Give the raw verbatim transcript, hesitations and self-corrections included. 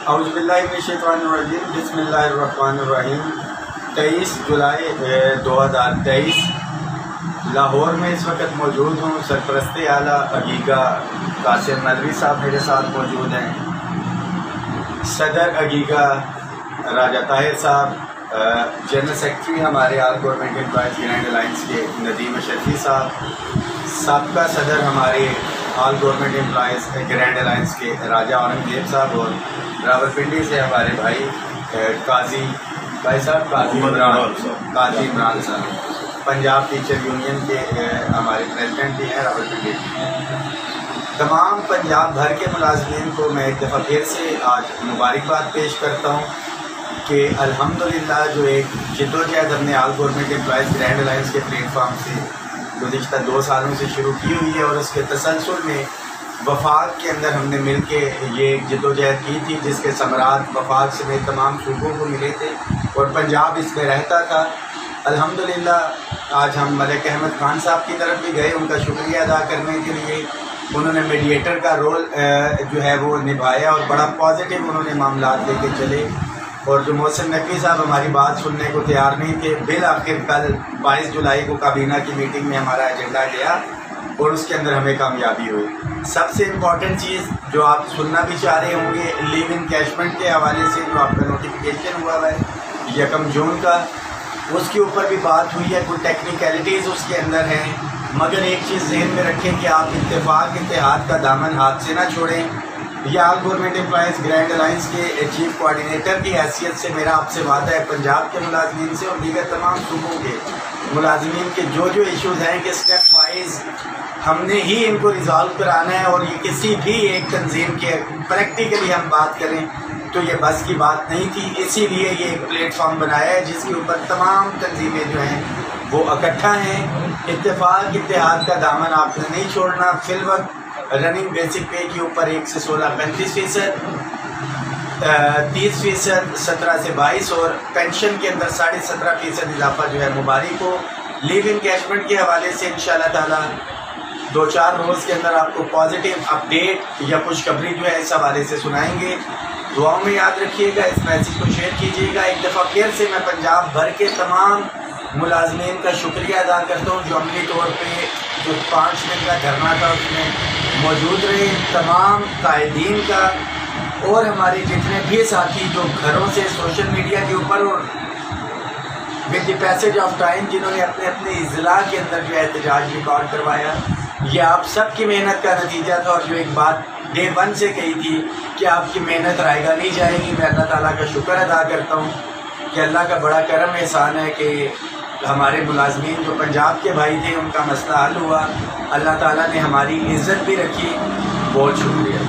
औज़ुबिल्लाहिमिनश्शैतानिर्रजीम बिस्मिल्लाहिर्रहमानिर्रहीम। तेईस जुलाई दो हज़ार तेईस लाहौर में इस वक्त मौजूद हूँ। सरपरस्त आला अगीगा कासिम नदवी साहब मेरे साथ मौजूद हैं। सदर अगीगा राजा ताहिर साहब, जनरल सेक्रेटरी हमारे all government employees grand alliance के नदीम शफी साहब, साबका सदर हमारे all government employees grand alliance के राजा औरंगजेब साहब, और रावलपिंडी से हमारे भाई काजी भाई साहब काजी इमरान काजी इमरान साहब, पंजाब टीचर यूनियन के हमारे प्रेसिडेंट भी हैं, रावलपिंडी भी हैं। तमाम पंजाब भर के मुलाजमीन को मैं एक दफ़ा फिर से आज मुबारकबाद पेश करता हूँ कि अल्हम्दुलिल्लाह जो एक जिद्दोजहद हमने all government employees grand alliance के प्लेटफॉर्म से गुज़िश्ता दो सालों से शुरू की हुई है, और उसके तसलसल में वफाक के अंदर हमने मिल के ये जिद्दोजहद की थी, जिसके समरात वफाक समेत तमाम सूबों को मिले थे और पंजाब इसमें रहता था। अल्हम्दुलिल्लाह आज हम मलिक अहमद खान साहब की तरफ भी गए उनका शुक्रिया अदा करने के लिए। उन्होंने मीडिएटर का रोल जो है वो निभाया और बड़ा पॉजिटिव उन्होंने मामलात लेके चले, और जो मोहसिन नकवी साहब हमारी बात सुनने को तैयार नहीं थे, बिल आखिर कल बाईस जुलाई को काबीना की मीटिंग में हमारा एजेंडा गया और उसके अंदर हमें कामयाबी हुई। सबसे इम्पॉर्टेंट चीज़ जो आप सुनना भी चाह रहे होंगे, लीव इनकैशमेंट के हवाले से जो आपका नोटिफिकेशन हुआ है यकम जून का, उसके ऊपर भी बात हुई है। कुछ टेक्निकलिटीज़ उसके अंदर हैं, मगर एक चीज़ ज़हन में रखें कि आप इत्तेफाक इत्तेहाद का दामन हाथ से ना छोड़ें। यह all government employees grand alliance के चीफ कोऑर्डिनेटर की हैसियत से मेरा आपसे वादा है, पंजाब के मुलाजमीन से और दीगर तमाम सूबों के मुलाजमीन के जो जो इशूज़ हैं कि स्टेप वाइज हमने ही इनको रिजॉल्व कराना है, और ये किसी भी एक तंजीम के प्रैक्टिकली हम बात करें तो ये बस की बात नहीं थी। इसीलिए ये एक प्लेटफॉर्म बनाया है जिसके ऊपर तमाम तंजीमें जो हैं वो इकट्ठा हैं। इत्तेफाक इत्तेहाद का दामन आपने नहीं छोड़ना। फिलवक्त रनिंग बेसिक पे के ऊपर एक से सोलह पैंतीस फ़ीसद, तीस फ़ीसद सत्रह से बाईस, और पेंशन के अंदर साढ़े सत्रह फ़ीसद इजाफा जो है मुबारक हो। लीव इनकैशमेंट के हवाले से इंशाल्लाह ताला दो चार रोज़ के अंदर आपको पॉजिटिव अपडेट या खुशखबरी जो है इस हवाले से सुनाएंगे। दुआओं में याद रखिएगा, इस मैसेज को शेयर कीजिएगा। एक दफ़ा फिर से मैं पंजाब भर के तमाम मुलाजमीन का शुक्रिया अदा करता हूँ जो अमली तौर पे जो पाँच दिन का धरना था उसमें मौजूद रहे, तमाम कायदीन का, और हमारे जितने भी साथी जो घरों से सोशल मीडिया के ऊपर और with the passage of time जिन्होंने अपने अपने इजला के अंदर जो एहतजाज रिकॉर्ड करवाया, ये आप सब की मेहनत का नतीजा था। और जो एक बात डे वन से कही थी कि आपकी मेहनत रायगा नहीं जाएगी, मैं अल्लाह ताला का शुक्र अदा करता हूँ कि अल्लाह का बड़ा करम एहसान है कि हमारे मुलाजमीन जो पंजाब के भाई थे उनका मसला हल हुआ। अल्लाह ताला ने हमारी इज़्ज़त भी रखी। बहुत शुक्रिया।